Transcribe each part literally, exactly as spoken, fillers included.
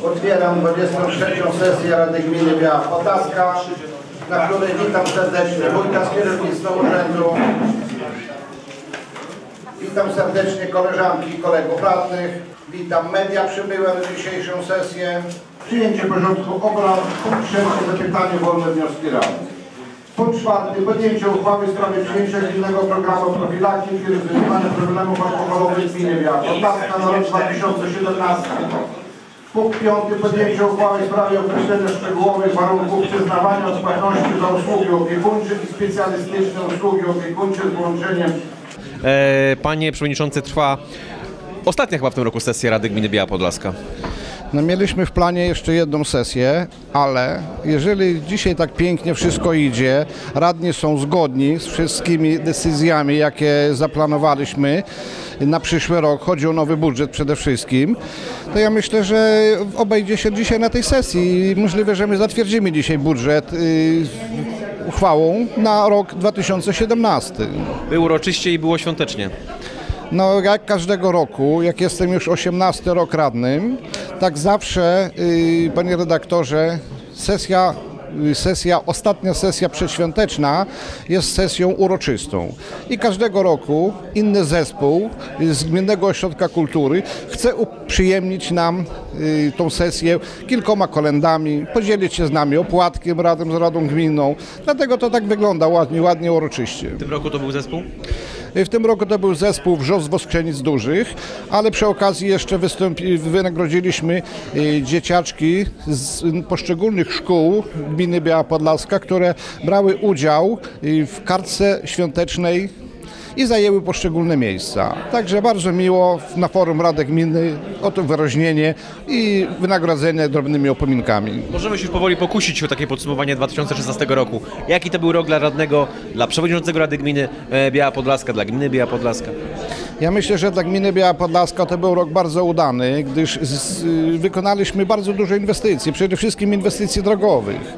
Otwieram dwudziestą trzecią sesję Rady Gminy Biała Podlaska, na której witam serdecznie wójta z kierownictwa urzędu. Witam serdecznie koleżanki i kolegów radnych. Witam media przybyłe na dzisiejszą sesję. Przyjęcie porządku obrad. Punkt trzeci, zapytanie, wolne wnioski radnych. Punkt czwarty, podjęcie uchwały w sprawie przyjęcia gminnego programu profilaktyki i rozwiązywania problemów alkoholowych w gminie Biała Podlaska na rok dwa tysiące siedemnasty. Punkt piąty, podjęcie uchwały w sprawie określenia szczegółowych warunków przyznawania odpłatności za usługi opiekuńcze i specjalistyczne usługi opiekuńcze z włączeniem. E, panie Przewodniczący, trwa ostatnia chyba w tym roku sesja Rady Gminy Biała Podlaska. No, mieliśmy w planie jeszcze jedną sesję, ale jeżeli dzisiaj tak pięknie wszystko idzie, radni są zgodni z wszystkimi decyzjami, jakie zaplanowaliśmy na przyszły rok, chodzi o nowy budżet przede wszystkim, to ja myślę, że obejdzie się dzisiaj na tej sesji i możliwe, że my zatwierdzimy dzisiaj budżet yy, uchwałą na rok dwa tysiące siedemnasty. Było uroczyście i było świątecznie. No, jak każdego roku, jak jestem już osiemnasty rok radnym, tak zawsze, yy, panie redaktorze, sesja, yy, sesja, ostatnia sesja przedświąteczna jest sesją uroczystą. I każdego roku inny zespół z Gminnego Ośrodka Kultury chce uprzyjemnić nam yy, tą sesję kilkoma kolendami, podzielić się z nami opłatkiem razem z Radą Gminną. Dlatego to tak wygląda ładnie, ładnie uroczyście. W tym roku to był zespół? W tym roku to był zespół Wrzos Woskrzenic Dużych, ale przy okazji jeszcze wystąpi, wynagrodziliśmy y, dzieciaczki z poszczególnych szkół gminy Biała Podlaska, które brały udział y, w kartce świątecznej i zajęły poszczególne miejsca. Także bardzo miło na forum Rady Gminy o to wyróżnienie i wynagrodzenie drobnymi upominkami. Możemy się już powoli pokusić o takie podsumowanie dwa tysiące szesnastego roku. Jaki to był rok dla radnego, dla przewodniczącego Rady Gminy Biała Podlaska, dla gminy Biała Podlaska? Ja myślę, że dla gminy Biała Podlaska to był rok bardzo udany, gdyż z, wykonaliśmy bardzo duże inwestycje, przede wszystkim inwestycji drogowych.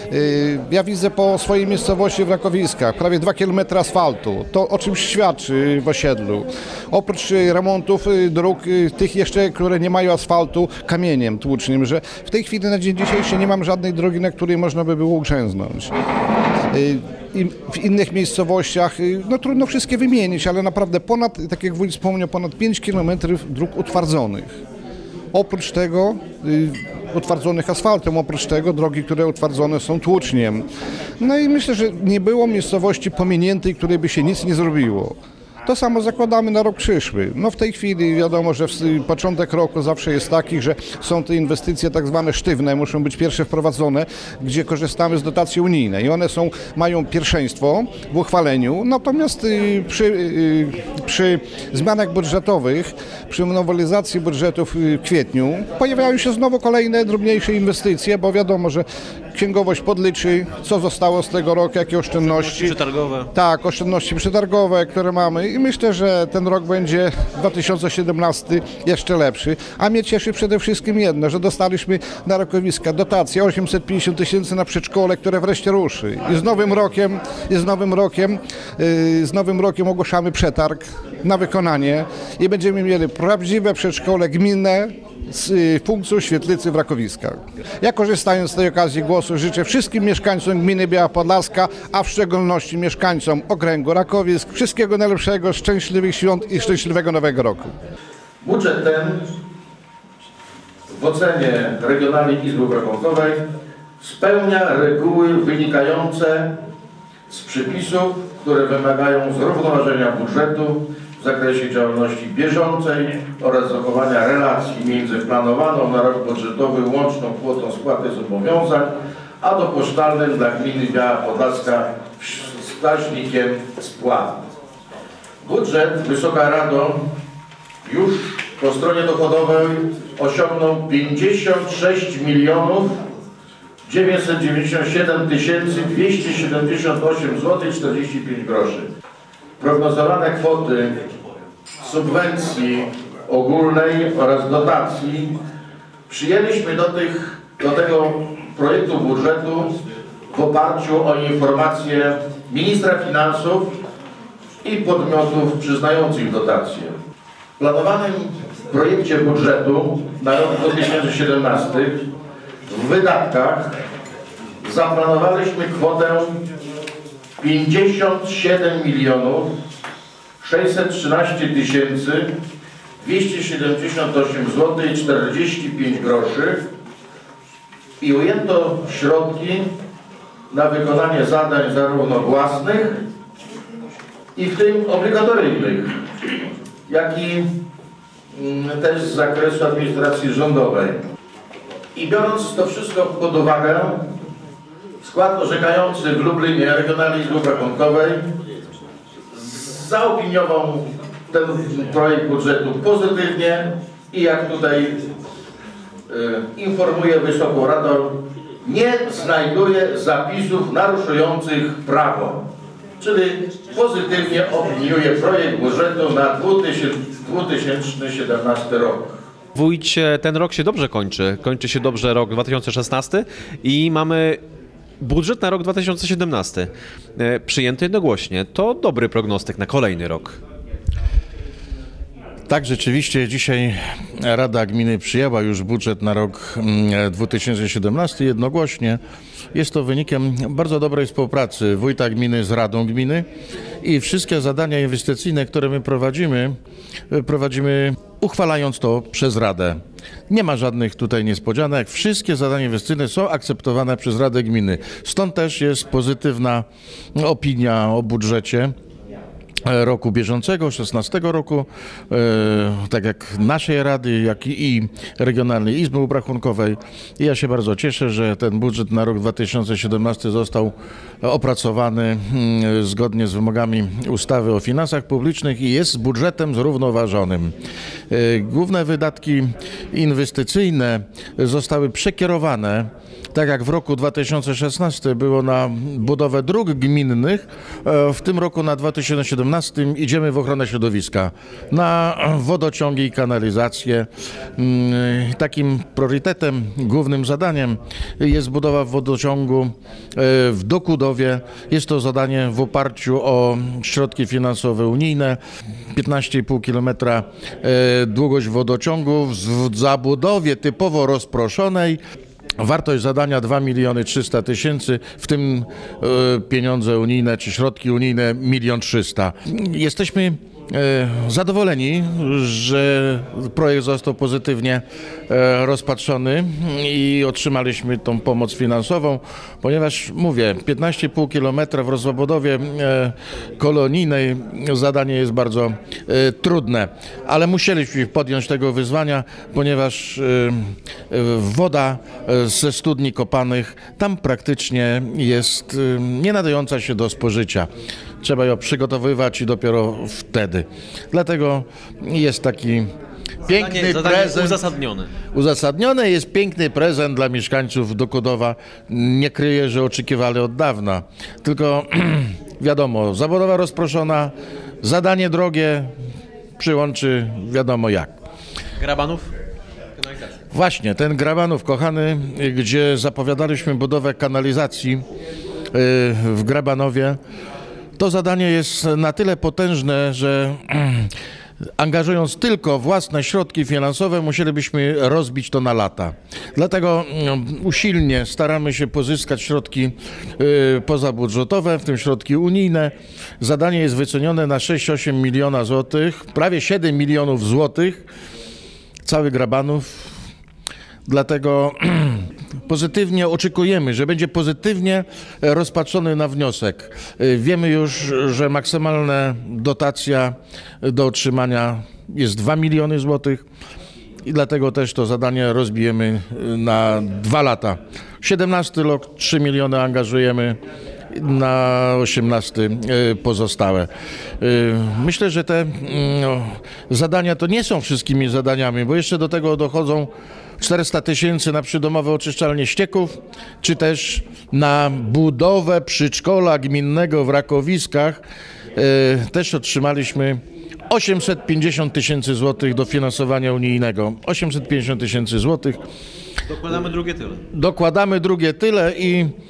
Ja widzę po swojej miejscowości w Rakowiskach prawie dwa kilometry asfaltu. To o czymś świadczy w osiedlu. Oprócz remontów dróg, tych jeszcze, które nie mają asfaltu, kamieniem tłucznym, że w tej chwili na dzień dzisiejszy nie mam żadnej drogi, na której można by było ugrzęznąć. I w innych miejscowościach, no trudno wszystkie wymienić, ale naprawdę ponad, tak jak wójt wspomniał, ponad pięć kilometrów dróg utwardzonych. Oprócz tego y, utwardzonych asfaltem, oprócz tego drogi, które utwardzone są tłuczniem. No i myślę, że nie było miejscowości pominiętej, której by się nic nie zrobiło. To samo zakładamy na rok przyszły. No w tej chwili wiadomo, że w początek roku zawsze jest taki, że są te inwestycje tak zwane sztywne, muszą być pierwsze wprowadzone, gdzie korzystamy z dotacji unijnej i one są, mają pierwszeństwo w uchwaleniu, natomiast y, przy, y, przy zmianach budżetowych, przy nowelizacji budżetów w kwietniu pojawiają się znowu kolejne drobniejsze inwestycje, bo wiadomo, że księgowość podliczy, co zostało z tego roku, jakie oszczędności. Przetargowe. Tak, oszczędności przetargowe, które mamy i myślę, że ten rok będzie dwa tysiące siedemnasty jeszcze lepszy. A mnie cieszy przede wszystkim jedno, że dostaliśmy na Rakowiska dotację osiemset pięćdziesiąt tysięcy na przedszkole, które wreszcie ruszy. I z nowym rokiem, i z nowym rokiem, yy, z nowym rokiem ogłaszamy przetarg na wykonanie i będziemy mieli prawdziwe przedszkole gminne z funkcją świetlicy w Rakowiskach. Ja, korzystając z tej okazji głosu, życzę wszystkim mieszkańcom gminy Biała Podlaska, a w szczególności mieszkańcom okręgu Rakowisk wszystkiego najlepszego, szczęśliwych świąt i szczęśliwego nowego roku. Budżet ten w ocenie Regionalnej Izby Obrachunkowej spełnia reguły wynikające z przepisów, które wymagają zrównoważenia budżetu w zakresie działalności bieżącej oraz zachowania relacji między planowaną na rok budżetowy łączną kwotą spłaty zobowiązań, a dopuszczalnym dla gminy Biała Podlaska wskaźnikiem spłat. Budżet, Wysoka Rado, już po stronie dochodowej osiągnął pięćdziesiąt sześć milionów dziewięćset dziewięćdziesiąt siedem tysięcy dwieście siedemdziesiąt osiem złotych czterdzieści pięć groszy. Prognozowane kwoty subwencji ogólnej oraz dotacji przyjęliśmy do, tych, do tego projektu budżetu w oparciu o informacje ministra finansów i podmiotów przyznających dotacje. planowanym projekcie budżetu na rok dwa tysiące siedemnasty w wydatkach zaplanowaliśmy kwotę pięćdziesiąt siedem milionów sześćset trzynaście tysięcy dwieście siedemdziesiąt osiem złotych i czterdzieści pięć groszy i ujęto środki na wykonanie zadań zarówno własnych i w tym obligatoryjnych, jak i też z zakresu administracji rządowej. I biorąc to wszystko pod uwagę, skład orzekający w Lublinie Regionalnej Izby Obrachunkowej zaopiniował ten projekt budżetu pozytywnie i jak tutaj y, informuję Wysoką Radę, nie znajduje zapisów naruszujących prawo, czyli pozytywnie opiniuje projekt budżetu na dwa tysiące siedemnasty rok. Wójcie, ten rok się dobrze kończy. Kończy się dobrze rok dwa tysiące szesnasty i mamy budżet na rok dwa tysiące siedemnasty. E, przyjęty jednogłośnie. To dobry prognostyk na kolejny rok. Tak, rzeczywiście dzisiaj Rada Gminy przyjęła już budżet na rok dwa tysiące siedemnasty jednogłośnie. Jest to wynikiem bardzo dobrej współpracy wójta gminy z Radą Gminy i wszystkie zadania inwestycyjne, które my prowadzimy, prowadzimy uchwalając to przez Radę. Nie ma żadnych tutaj niespodzianek. Wszystkie zadania inwestycyjne są akceptowane przez Radę Gminy. Stąd też jest pozytywna opinia o budżecie roku bieżącego, szesnastego roku, e, tak jak naszej Rady, jak i, i Regionalnej Izby Obrachunkowej. I ja się bardzo cieszę, że ten budżet na rok dwa tysiące siedemnasty został opracowany mm, zgodnie z wymogami ustawy o finansach publicznych i jest budżetem zrównoważonym. E, główne wydatki inwestycyjne zostały przekierowane, tak jak w roku dwa tysiące szesnastym było na budowę dróg gminnych, w tym roku na dwa tysiące siedemnastym idziemy w ochronę środowiska, na wodociągi i kanalizację. Takim priorytetem, głównym zadaniem jest budowa wodociągu w Dokudowie. Jest to zadanie w oparciu o środki finansowe unijne. piętnaście i pół kilometra długość wodociągu w zabudowie typowo rozproszonej. Wartość zadania dwa miliony trzysta tysięcy, w tym e, pieniądze unijne czy środki unijne milion trzysta. Jesteśmy e, zadowoleni, że projekt został pozytywnie e, rozpatrzony i otrzymaliśmy tą pomoc finansową, ponieważ mówię, piętnaście i pół kilometra w rozbudowie e, kolonijnej zadanie jest bardzo e, trudne, ale musieliśmy podjąć tego wyzwania, ponieważ e, e, woda ze studni kopanych tam praktycznie jest e, nie nadająca się do spożycia. Trzeba ją przygotowywać i dopiero wtedy. Dlatego jest taki piękny Zadanie, zadanie prezent. uzasadniony. Uzasadniony jest piękny prezent dla mieszkańców Dokudowa. Nie kryję, że oczekiwali od dawna. Tylko wiadomo, zabudowa rozproszona, zadanie drogie, przyłączy wiadomo jak. Grabanów? Właśnie, ten Grabanów kochany, gdzie zapowiadaliśmy budowę kanalizacji w Grabanowie, to zadanie jest na tyle potężne, że angażując tylko własne środki finansowe, musielibyśmy rozbić to na lata. Dlatego usilnie staramy się pozyskać środki pozabudżetowe, w tym środki unijne. Zadanie jest wycenione na sześć osiem miliona złotych, prawie siedem milionów złotych, cały Grabanów. Dlatego pozytywnie oczekujemy, że będzie pozytywnie rozpatrzony na wniosek. Wiemy już, że maksymalna dotacja do otrzymania jest dwa miliony złotych i dlatego też to zadanie rozbijemy na dwa lata. siedemnasty rok trzy miliony angażujemy, na osiemnasty pozostałe. Myślę, że te no, zadania to nie są wszystkimi zadaniami, bo jeszcze do tego dochodzą czterysta tysięcy na przydomowe oczyszczalnie ścieków, czy też na budowę przedszkola gminnego w Rakowiskach. Też otrzymaliśmy osiemset pięćdziesiąt tysięcy złotych dofinansowania unijnego. osiemset pięćdziesiąt tysięcy złotych. Dokładamy drugie tyle. Dokładamy drugie tyle i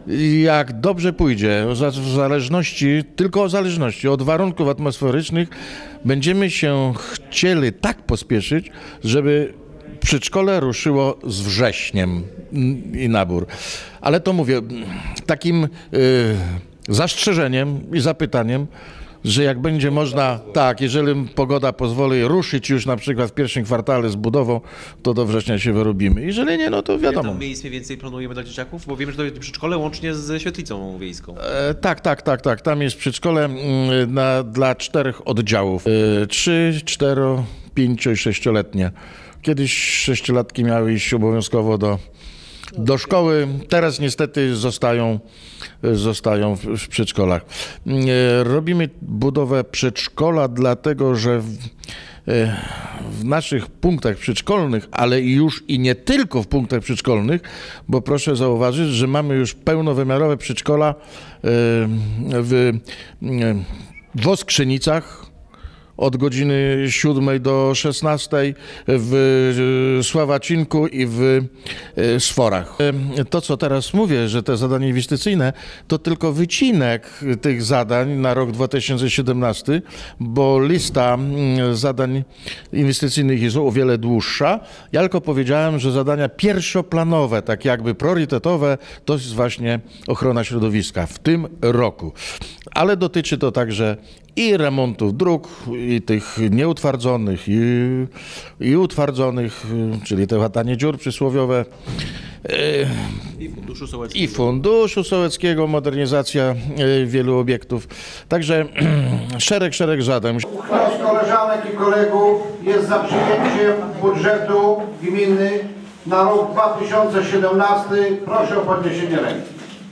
jak dobrze pójdzie, w zależności, tylko o zależności od warunków atmosferycznych, będziemy się chcieli tak pospieszyć, żeby przedszkole ruszyło z wrześniem i nabór. Ale to mówię, takim y, zastrzeżeniem i zapytaniem, że jak będzie można, tak, jeżeli pogoda pozwoli ruszyć już na przykład w pierwszym kwartale z budową, to do września się wyrobimy. Jeżeli nie, no to wiadomo. Ile miejsc mniej więcej planujemy dla dzieciaków? Bo wiemy, że to przedszkole łącznie z świetlicą wiejską. E, tak, tak, tak, tak. Tam jest przedszkole mm, na, dla czterech oddziałów. E, trzy, cztero, pięcio i sześcioletnie. Kiedyś sześciolatki miały iść obowiązkowo do, do szkoły. Teraz niestety zostają, zostają w, w przedszkolach. E, robimy budowę przedszkola, dlatego że w, e, w naszych punktach przedszkolnych, ale już i nie tylko w punktach przedszkolnych, bo proszę zauważyć, że mamy już pełnowymiarowe przedszkola e, w, w Oskrzenicach, od godziny siódmej do szesnastej, w Sławacinku i w Sforach. To, co teraz mówię, że te zadania inwestycyjne, to tylko wycinek tych zadań na rok dwa tysiące siedemnasty, bo lista zadań inwestycyjnych jest o wiele dłuższa. Ja tylko powiedziałem, że zadania pierwszoplanowe, tak jakby priorytetowe, to jest właśnie ochrona środowiska w tym roku. Ale dotyczy to także i remontów dróg, i tych nieutwardzonych, i, i utwardzonych, czyli te łatanie dziur przysłowiowe. I funduszu sołeckiego. I funduszu sołeckiego, modernizacja wielu obiektów. Także szereg, szereg zadań. Kto z koleżanek i kolegów jest za przyjęciem budżetu gminy na rok dwa tysiące siedemnasty? Proszę o podniesienie ręki.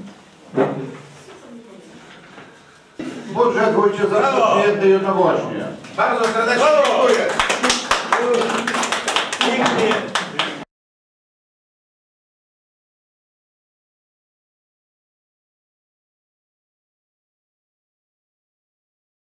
Budżet wójcie został przyjęty jednogłośnie. Bardzo serdecznie dziękuję. Pięknie.